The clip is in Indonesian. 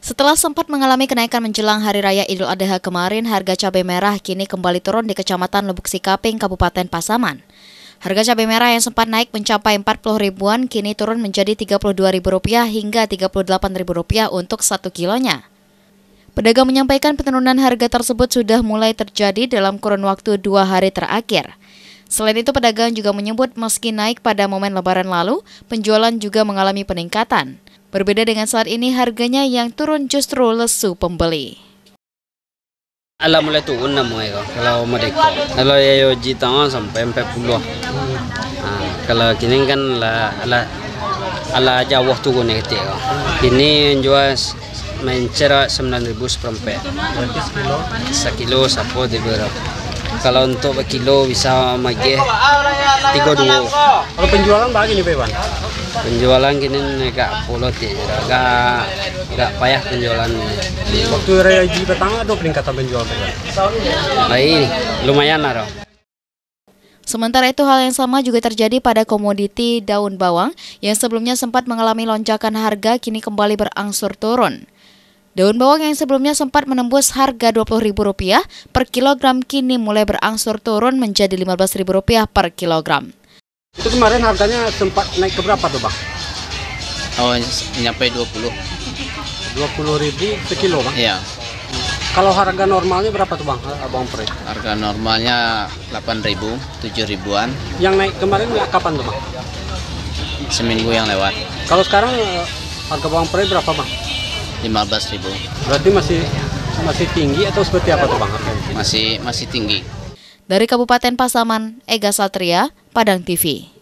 Setelah sempat mengalami kenaikan menjelang Hari Raya Idul Adha kemarin, harga cabai merah kini kembali turun di Kecamatan Lubuk Sikaping, Kabupaten Pasaman. Harga cabai merah yang sempat naik mencapai 40 ribuan kini turun menjadi Rp32.000 hingga Rp38.000 untuk 1 kilonya. Pedagang menyampaikan penurunan harga tersebut sudah mulai terjadi dalam kurun waktu 2 hari terakhir. Selain itu, pedagang juga menyebut meski naik pada momen Lebaran lalu, penjualan juga mengalami peningkatan. Berbeda dengan saat ini, harganya yang turun justru lesu pembeli. Ala mulai turun namanya kalau mereka. Kalau ya jutaan sampai 40. Kalau kini kan ala jauh turun gitu. Kini jual mencerak 9.000 seperempat. Berarti sekilo? Sekilo sapo diberi. Kalau untuk berkilo bisa magih 32. Kalau penjualan bagi nih Bewan? Penjualan kini agak polot ya, agak payah penjualan. Waktu Raya Haji petang ada peningkatan penjualan Bewan? Baik, lumayan lah. Sementara itu, hal yang sama juga terjadi pada komoditi daun bawang yang sebelumnya sempat mengalami lonjakan harga kini kembali berangsur turun. Daun bawang yang sebelumnya sempat menembus harga Rp20.000 per kilogram kini mulai berangsur turun menjadi Rp15.000 per kilogram. Itu kemarin harganya sempat naik ke berapa tuh Bang? Oh, nyampe 20. 20.000 sekilo Bang? Iya. Kalau harga normalnya berapa tuh Bang, Abang Pre? Harga normalnya 8.000, 7.000-an. Yang naik kemarin kapan tuh Bang? Seminggu yang lewat. Kalau sekarang harga bawang pre berapa Bang? 15.000. Berarti masih tinggi atau seperti apa tuh Bang harganya? Masih tinggi. Dari Kabupaten Pasaman, Ega Satria, Padang TV.